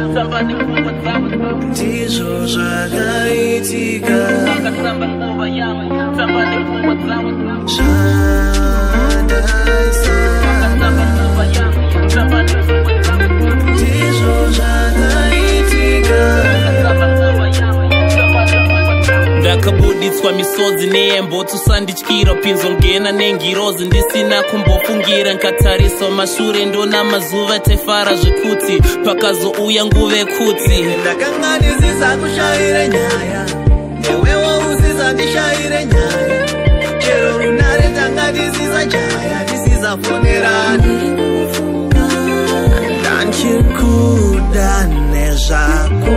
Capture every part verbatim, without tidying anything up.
Samba nifungwa zangu Ndizo zvakaitika Wakasamba nguva yangu Samba nifungwa zangu Zvadaisa Wakasamba nguva yangu Samba nifungwa zangu Ndizo zvakaitika Wakasamba nguva yangu Samba nifungwa zangu ndakabuditswa misodzi neembo tusandityira pinzo ngena nengirozi ndisina kumbofungira nkatariswa mashure ndona mazuva taifara zvekuti pakazouya nguve kuti ndakanga ndisiza kushaire nyaya newewo usiza ndishaire nyaya chero runare tanga ndisiza jaya ndisiza fonerana ndanchikuda nezvako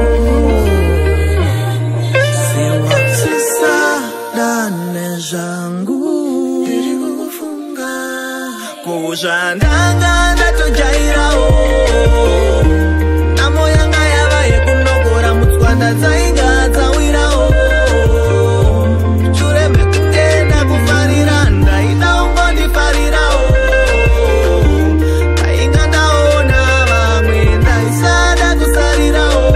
nezvangu ndiri kufunga kuzvandanga ndatojairawo namo yanga yava yekunogora mutswanda dzainga dzawirawo shure mekutenda kufarira ndaida ungondifarirawo ndainga ndaona vamwe ndaisada kusarirawo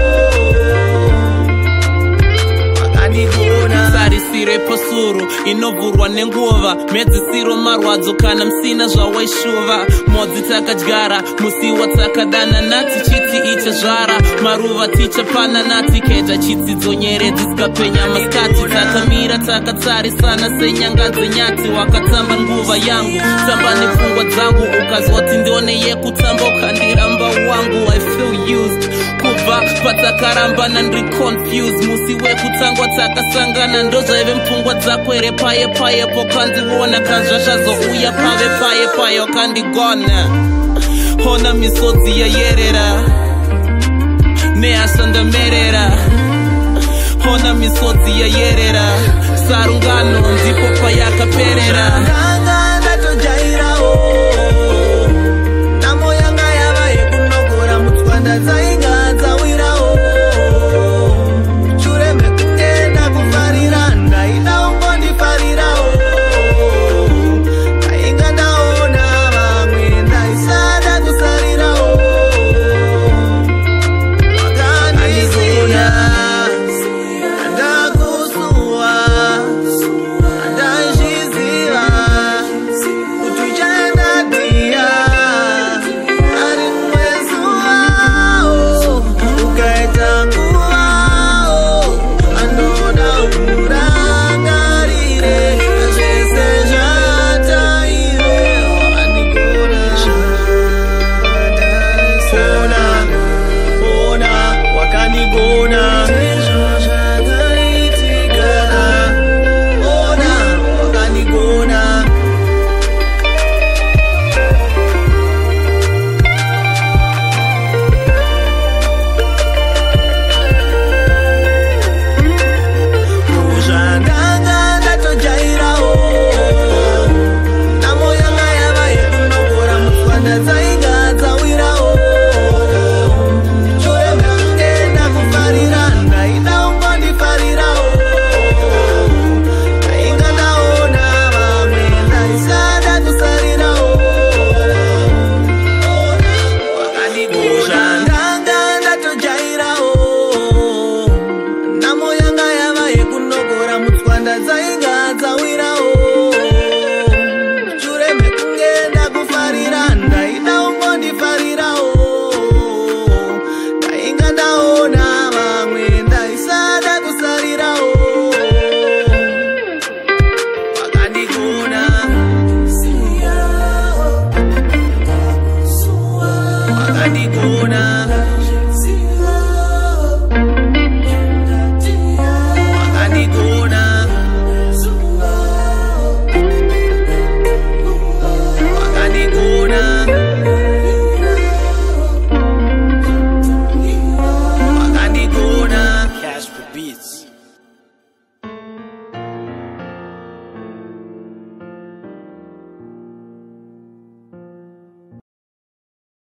wakandigona sarisire posuru inovhurwa nenguva medzisiro marwadzo kana musina zvawaishuva modzi takadyara musiwa takadana nati chiti ichazvara maruva tichapana nati keja chidzidzo nyeredzi dzikapenya masikati takamira takatsarisana senyanga dzenyati wakatamba nguva yangu tamba nepfungwa dzangu ukazwati ndione yekutamba ukandiramba wangu I feel used kubva patakarambana ndiri confused musi wekutangwa takasangana ndozvaive mpfungwa dzako here paye paye pokandiona kanzvashazouya pave paye paye wakandigona ona misodzi yayerera nehasha ndamerera ona misodzi yayerera sarungano ndipo payaka